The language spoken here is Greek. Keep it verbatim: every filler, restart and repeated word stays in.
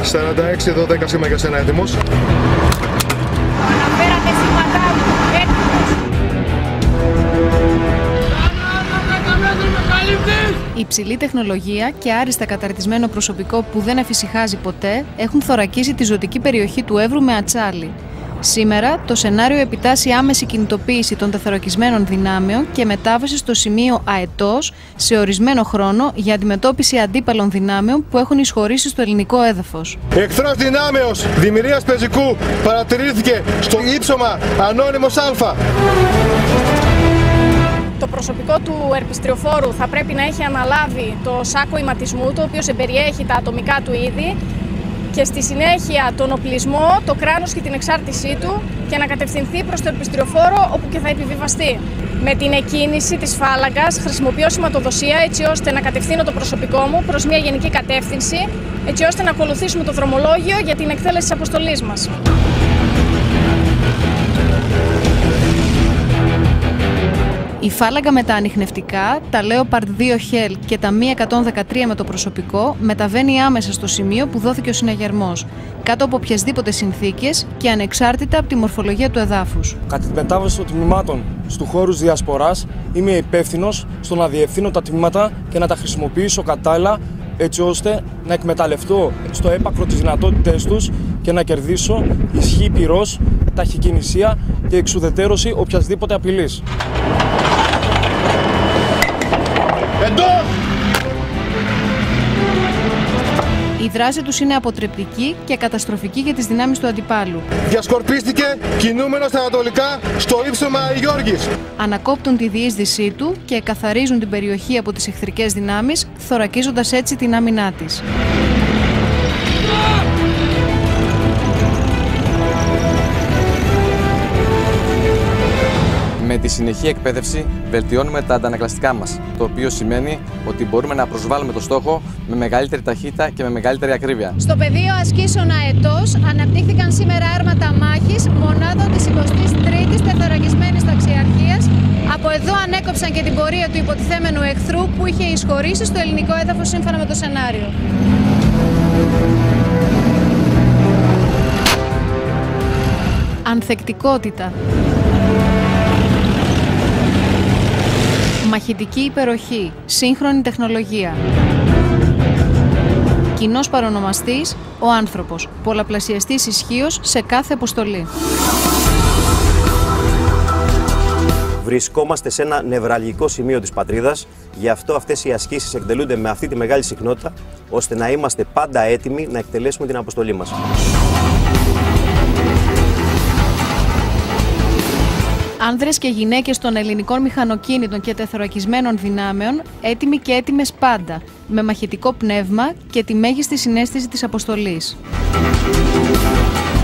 σαράντα έξι δώδεκα σήμα για σένα, έτοιμος. Αναφέρατε σήματά μου, έτοιμος. Η υψηλή τεχνολογία και άριστα καταρτισμένο προσωπικό που δεν εφησυχάζει ποτέ έχουν θωρακίσει τη ζωτική περιοχή του Εύρου με ατσάλι. Σήμερα, το σενάριο επιτάσσει άμεση κινητοποίηση των τεθωρακισμένων δυνάμεων και μετάβαση στο σημείο αετός σε ορισμένο χρόνο για αντιμετώπιση αντίπαλων δυνάμεων που έχουν εισχωρήσει στο ελληνικό έδαφος. Εχθρός δυνάμεως δημιουργίας πεζικού παρατηρήθηκε στο ύψωμα Ανώνυμος Α. Το προσωπικό του ερπιστριοφόρου θα πρέπει να έχει αναλάβει το σάκο ηματισμού, το οποίο εμπεριέχει τα ατομικά του είδη, και στη συνέχεια τον οπλισμό, το κράνος και την εξάρτησή του, και να κατευθυνθεί προς το ερπιστριοφόρο όπου και θα επιβιβαστεί. Με την εκκίνηση της φάλαγγας χρησιμοποιώ σηματοδοσία έτσι ώστε να κατευθύνω το προσωπικό μου προς μια γενική κατεύθυνση, έτσι ώστε να ακολουθήσουμε το δρομολόγιο για την εκτέλεση της αποστολής μας. Η φάλαγγα με τα ανιχνευτικά, τα Leopard δύο Hell και τα Μι εκατόν δεκατρία με το προσωπικό μεταβαίνει άμεσα στο σημείο που δόθηκε ο συναγερμός, κάτω από οποιασδήποτε συνθήκες και ανεξάρτητα από τη μορφολογία του εδάφους. Κατά τη μετάβαση των τμήματων στου χώρου διασποράς, είμαι υπεύθυνος στο να διευθύνω τα τμήματα και να τα χρησιμοποιήσω κατάλληλα, έτσι ώστε να εκμεταλλευτώ στο έπακρο τις δυνατότητές τους και να κερδίσω ισχύ πυρός, ταχυκινησία και εξουδετερώση οποιασδήποτε απειλής. Εντός! Η δράση τους είναι αποτρεπτική και καταστροφική για τις δυνάμεις του αντιπάλου. Διασκορπίστηκε κινούμενο στα ανατολικά στο ύψωμα Γιώργης. Ανακόπτουν τη διείσδυσή του και καθαρίζουν την περιοχή από τις εχθρικές δυνάμεις, θωρακίζοντας έτσι την άμυνά της. Με τη συνεχή εκπαίδευση βελτιώνουμε τα αντανακλαστικά μας, το οποίο σημαίνει ότι μπορούμε να προσβάλλουμε το στόχο με μεγαλύτερη ταχύτητα και με μεγαλύτερη ακρίβεια. Στο πεδίο ασκήσεων αετός αναπτύχθηκαν σήμερα άρματα μάχης μονάδων της εικοστής τρίτης τεθωρακισμένης ταξιαρχίας. Από εδώ ανέκοψαν και την πορεία του υποτιθέμενου εχθρού που είχε εισχωρήσει στο ελληνικό έδαφος σύμφωνα με το σενάριο. Ανθεκτικότητα. Μαχητική υπεροχή, σύγχρονη τεχνολογία. Κοινός παρονομαστής, ο άνθρωπος, πολλαπλασιαστής ισχύος σε κάθε αποστολή. Βρισκόμαστε σε ένα νευραλγικό σημείο της πατρίδας, γι' αυτό αυτές οι ασκήσεις εκτελούνται με αυτή τη μεγάλη συχνότητα, ώστε να είμαστε πάντα έτοιμοι να εκτελέσουμε την αποστολή μας. Άνδρες και γυναίκες των ελληνικών μηχανοκίνητων και τεθωρακισμένων δυνάμεων, έτοιμοι και έτοιμες πάντα, με μαχητικό πνεύμα και τη μέγιστη συναίσθηση της αποστολής.